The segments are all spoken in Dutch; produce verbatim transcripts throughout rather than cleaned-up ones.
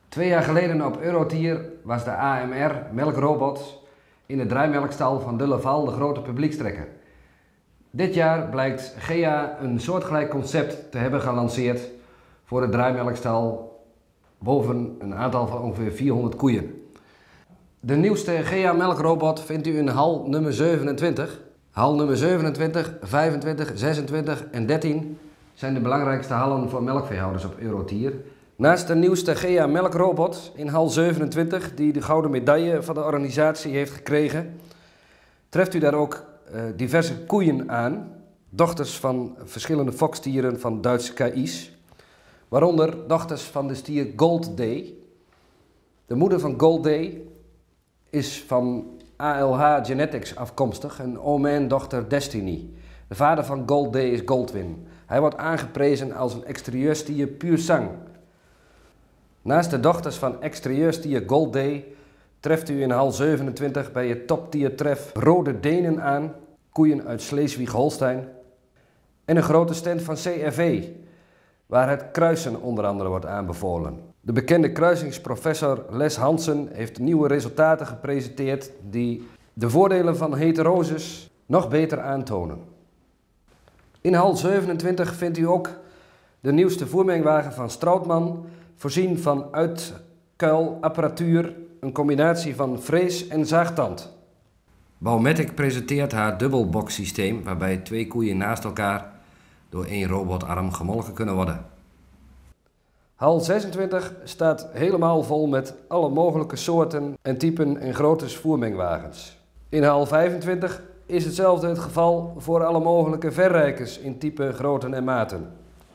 Twee jaar geleden op Eurotier was de A M R melkrobot in de draaimelkstal van De Laval de grote publiekstrekker. Dit jaar blijkt G E A een soortgelijk concept te hebben gelanceerd voor de draaimelkstal boven een aantal van ongeveer vierhonderd koeien. De nieuwste G E A melkrobot vindt u in hal nummer zevenentwintig. Hal nummer zevenentwintig, vijfentwintig, zesentwintig en dertien zijn de belangrijkste hallen voor melkveehouders op Eurotier. Naast de nieuwste G E A melkrobot in hal zevenentwintig, die de gouden medaille van de organisatie heeft gekregen, treft u daar ook uh, diverse koeien aan, dochters van verschillende fokstieren van Duitse K I's, waaronder dochters van de stier Gold Day. De moeder van Gold Day is van A L H Genetics afkomstig en oom en dochter Destiny. De vader van Gold Day is Goldwin. Hij wordt aangeprezen als een exterieurstier puur sang. Naast de dochters van exterieurstier Gold Day treft u in hal zevenentwintig bij het toptiertref Rode Denen aan, koeien uit Schleswig-Holstein, en een grote stand van C R V, waar het kruisen onder andere wordt aanbevolen. De bekende kruisingsprofessor Les Hansen heeft nieuwe resultaten gepresenteerd die de voordelen van heterosis nog beter aantonen. In hal zevenentwintig vindt u ook de nieuwste voermengwagen van Strautmann, voorzien van uitkuilapparatuur, een combinatie van frees en zaagtand. Baumatic presenteert haar dubbelbox-systeem, waarbij twee koeien naast elkaar door één robotarm gemolken kunnen worden. Hal zesentwintig staat helemaal vol met alle mogelijke soorten en typen en groottes voermengwagens. In hal vijfentwintig is hetzelfde het geval voor alle mogelijke verrijkers in type, grootten en maten.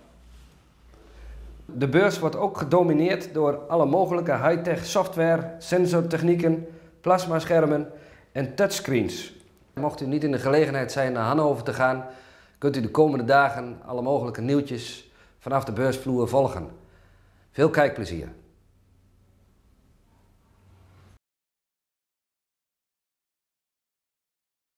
De beurs wordt ook gedomineerd door alle mogelijke high-tech software, sensortechnieken, plasmaschermen en touchscreens. Mocht u niet in de gelegenheid zijn naar Hannover te gaan, kunt u de komende dagen alle mogelijke nieuwtjes vanaf de beursvloer volgen. Veel kijkplezier!